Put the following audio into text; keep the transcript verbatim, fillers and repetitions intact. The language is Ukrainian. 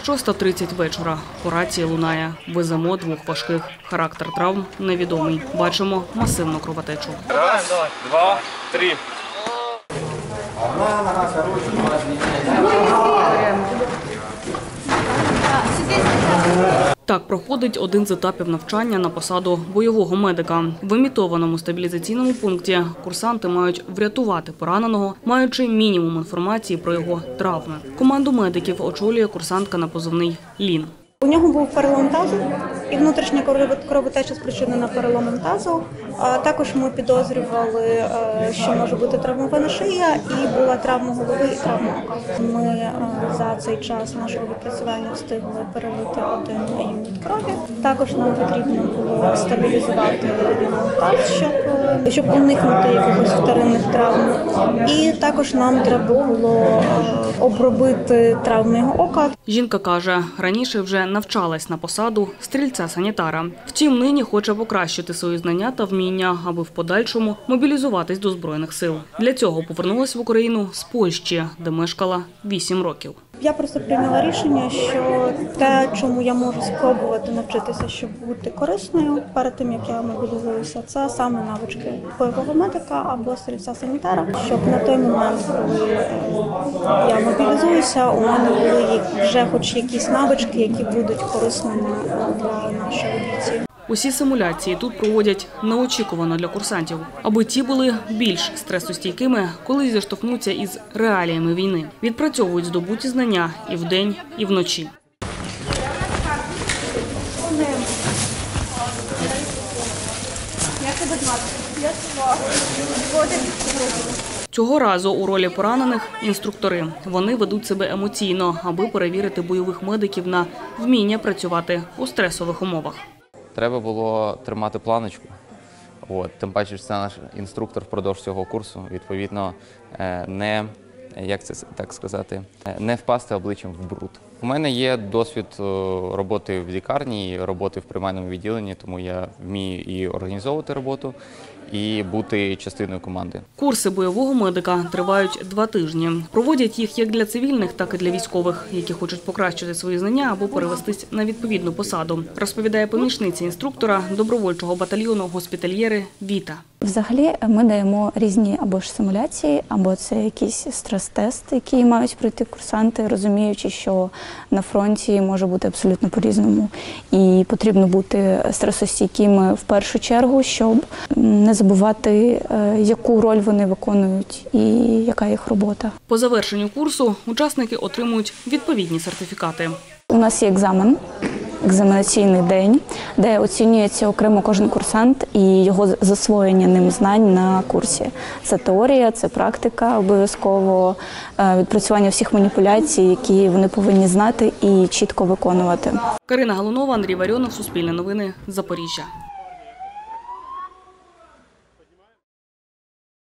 шоста тридцять вечора. По рації лунає. Веземо двох важких. Характер травм невідомий. Бачимо масивну кровотечу. Раз, два, три. Так проходить один з етапів навчання на посаду бойового медика. В імітованому стабілізаційному пункті курсанти мають врятувати пораненого, маючи мінімум інформації про його травми. Команду медиків очолює курсантка на позивний «Лін». У нього був перелом тазу і внутрішня кровотеча спричинена переломом тазу. Також ми підозрювали, що може бути травмована шия, і була травма голови і травма ока. Ми за цей час нашого відпрацювання встигли перелити один юніт крові. Також нам потрібно було стабілізувати таз, щоб, щоб уникнути якихось вторинних травм. І також нам треба було обробити травми його ока. Жінка каже, раніше вже навчалась на посаду стрільця-санітара. Втім, нині хоче покращити свої знання та вміння, аби в подальшому мобілізуватись до Збройних сил. Для цього повернулась в Україну з Польщі, де мешкала вісім років. Я просто прийняла рішення, що те, чому я можу спробувати навчитися, щоб бути корисною перед тим, як я мобілізуюся, це саме навички бойового медика або стрільця-санітара, щоб на той момент, коли я мобілізуюся, у мене були вже хоч якісь навички, які будуть корисними для наших бійців. Усі симуляції тут проводять неочікувано для курсантів, аби ті були більш стресостійкими, коли зіштовхнуться із реаліями війни. Відпрацьовують здобуті знання і вдень, і вночі. Цього разу у ролі поранених – інструктори. Вони ведуть себе емоційно, аби перевірити бойових медиків на вміння працювати у стресових умовах. Треба було тримати планочку. От, тим паче, що це наш інструктор впродовж цього курсу. Відповідно, не, як це так сказати, не впасти обличчям в бруд. У мене є досвід роботи в лікарні, роботи в приймальному відділенні, тому я вмію і організовувати роботу, і бути частиною команди. Курси бойового медика тривають два тижні. Проводять їх як для цивільних, так і для військових, які хочуть покращити свої знання або перевестись на відповідну посаду, розповідає помічниця інструктора добровольчого батальйону госпітальєри Віта. Взагалі ми даємо різні або ж симуляції, або це якісь стрес-тест, які мають пройти курсанти, розуміючи, що на фронті може бути абсолютно по-різному. І потрібно бути стресостійкими в першу чергу, щоб не забувати, яку роль вони виконують і яка їх робота. По завершенню курсу учасники отримують відповідні сертифікати. У нас є екзамен. Екзаменаційний день, де оцінюється окремо кожен курсант і його засвоєння ним знань на курсі. Це теорія, це практика, обов'язково відпрацювання всіх маніпуляцій, які вони повинні знати і чітко виконувати. Карина Галунова, Андрій Варіонов, Суспільне новини, Запоріжжя.